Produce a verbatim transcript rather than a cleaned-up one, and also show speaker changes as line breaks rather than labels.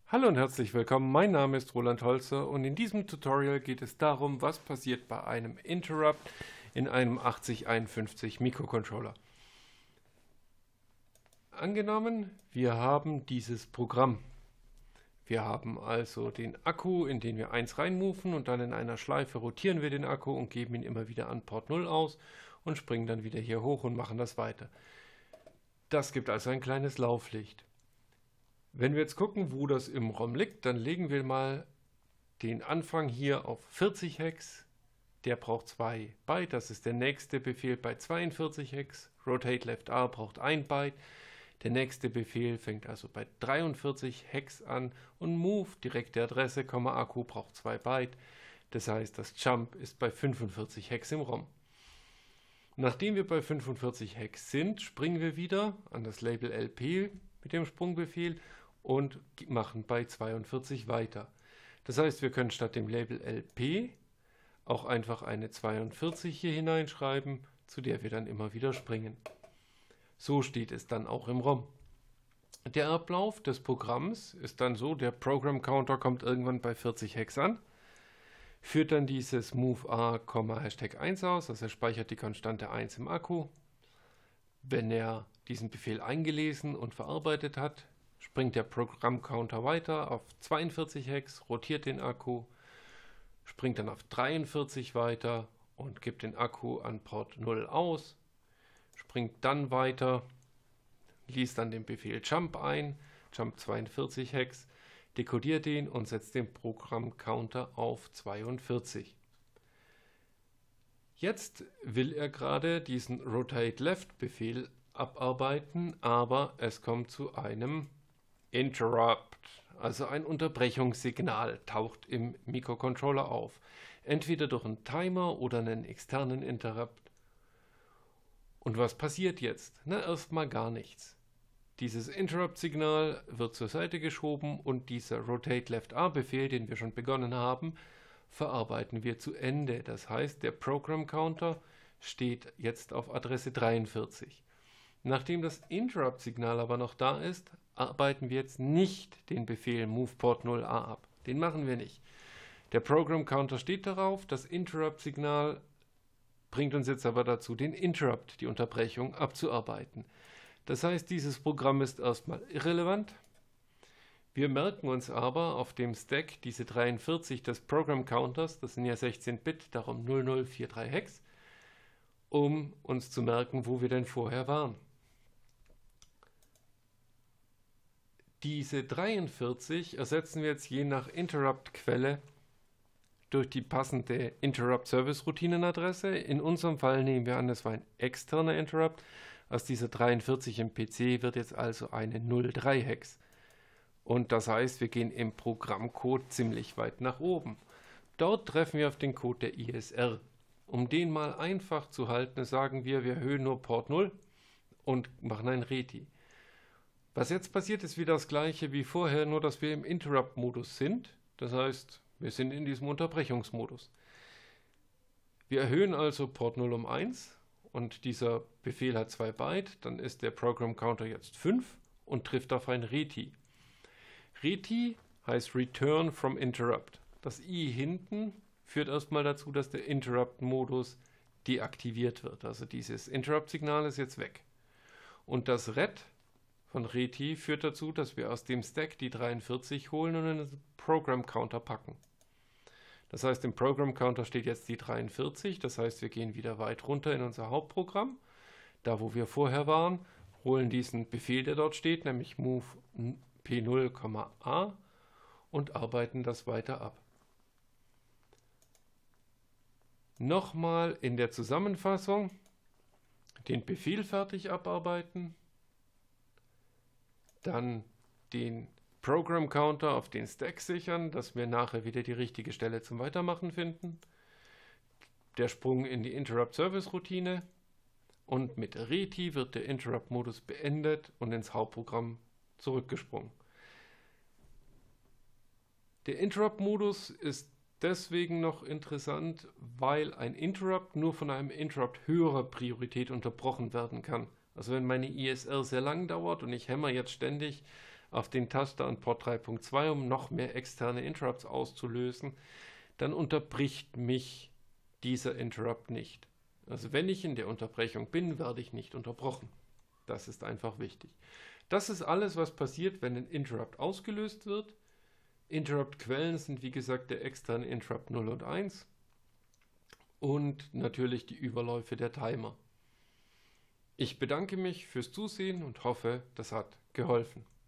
Hallo und herzlich willkommen, mein Name ist Roland Holzer und in diesem Tutorial geht es darum, was passiert bei einem Interrupt in einem achtzig einundfünfzig Mikrocontroller. Angenommen, wir haben dieses Programm. Wir haben also den Akku, in den wir eins reinmoven und dann in einer Schleife rotieren wir den Akku und geben ihn immer wieder an Port null aus und springen dann wieder hier hoch und machen das weiter. Das gibt also ein kleines Lauflicht. Wenn wir jetzt gucken, wo das im ROM liegt, dann legen wir mal den Anfang hier auf vierzig Hex. Der braucht zwei Byte, das ist der nächste Befehl bei zweiundvierzig Hex. Rotate Left R braucht ein Byte. Der nächste Befehl fängt also bei dreiundvierzig Hex an und Move, direkte Adresse, Akku braucht zwei Byte. Das heißt, das Jump ist bei fünfundvierzig Hex im ROM. Nachdem wir bei fünfundvierzig Hex sind, springen wir wieder an das Label L P mit dem Sprungbefehl und machen bei zweiundvierzig weiter. Das heißt, wir können statt dem Label L P auch einfach eine zweiundvierzig hier hineinschreiben, zu der wir dann immer wieder springen. So steht es dann auch im ROM. Der Ablauf des Programms ist dann so, der Program Counter kommt irgendwann bei vierzig Hex an, führt dann dieses Move A, Hashtag eins aus, also er speichert die Konstante eins im Akku. Wenn er diesen Befehl eingelesen und verarbeitet hat, springt der Programmcounter weiter auf zweiundvierzig Hex, rotiert den Akku, springt dann auf dreiundvierzig weiter und gibt den Akku an Port null aus, springt dann weiter, liest dann den Befehl Jump ein, Jump zweiundvierzig Hex, dekodiert ihn und setzt den Programmcounter auf zweiundvierzig. Jetzt will er gerade diesen Rotate Left Befehl abarbeiten, aber es kommt zu einem Interrupt, also ein Unterbrechungssignal taucht im Mikrocontroller auf. Entweder durch einen Timer oder einen externen Interrupt. Und was passiert jetzt? Na, erstmal gar nichts. Dieses Interrupt-Signal wird zur Seite geschoben und dieser Rotate Left R Befehl, den wir schon begonnen haben, verarbeiten wir zu Ende. Das heißt, der Program Counter steht jetzt auf Adresse dreiundvierzig. Nachdem das Interrupt-Signal aber noch da ist, arbeiten wir jetzt nicht den Befehl Move Port null A ab. Den machen wir nicht. Der Program Counter steht darauf, das Interrupt-Signal bringt uns jetzt aber dazu, den Interrupt, die Unterbrechung, abzuarbeiten. Das heißt, dieses Programm ist erstmal irrelevant. Wir merken uns aber auf dem Stack diese dreiundvierzig des Program Counters, das sind ja sechzehn Bit, darum null null vier drei Hex, um uns zu merken, wo wir denn vorher waren. Diese dreiundvierzig ersetzen wir jetzt je nach Interrupt-Quelle durch die passende Interrupt-Service-Routinen-Adresse. In unserem Fall nehmen wir an, es war ein externer Interrupt. Aus dieser dreiundvierzig im P C wird jetzt also eine null drei Hex. Und das heißt, wir gehen im Programmcode ziemlich weit nach oben. Dort treffen wir auf den Code der I S R. Um den mal einfach zu halten, sagen wir, wir erhöhen nur Port null und machen ein Reti. Was jetzt passiert, ist wieder das gleiche wie vorher, nur dass wir im Interrupt-Modus sind. Das heißt, wir sind in diesem Unterbrechungsmodus. Wir erhöhen also Port null um eins und dieser Befehl hat zwei Byte, dann ist der Program Counter jetzt fünf und trifft auf ein Reti. Reti heißt Return from Interrupt. Das I hinten führt erstmal dazu, dass der Interrupt-Modus deaktiviert wird. Also dieses Interrupt-Signal ist jetzt weg. Und das Ret von Reti führt dazu, dass wir aus dem Stack die dreiundvierzig holen und in den Program Counter packen. Das heißt, im Program Counter steht jetzt die dreiundvierzig, das heißt, wir gehen wieder weit runter in unser Hauptprogramm, da wo wir vorher waren, holen diesen Befehl, der dort steht, nämlich Move P null, A und arbeiten das weiter ab. Nochmal in der Zusammenfassung den Befehl fertig abarbeiten, dann den Program Counter auf den Stack sichern, dass wir nachher wieder die richtige Stelle zum Weitermachen finden. Der Sprung in die Interrupt Service Routine und mit Reti wird der Interrupt Modus beendet und ins Hauptprogramm zurückgesprungen. Der Interrupt Modus ist deswegen noch interessant, weil ein Interrupt nur von einem Interrupt höherer Priorität unterbrochen werden kann. Also wenn meine I S R sehr lang dauert und ich hämmer jetzt ständig auf den Taster an Port drei Punkt zwei, um noch mehr externe Interrupts auszulösen, dann unterbricht mich dieser Interrupt nicht. Also wenn ich in der Unterbrechung bin, werde ich nicht unterbrochen. Das ist einfach wichtig. Das ist alles, was passiert, wenn ein Interrupt ausgelöst wird. Interrupt-Quellen sind wie gesagt der externe Interrupt null und eins und natürlich die Überläufe der Timer. Ich bedanke mich fürs Zusehen und hoffe, das hat geholfen.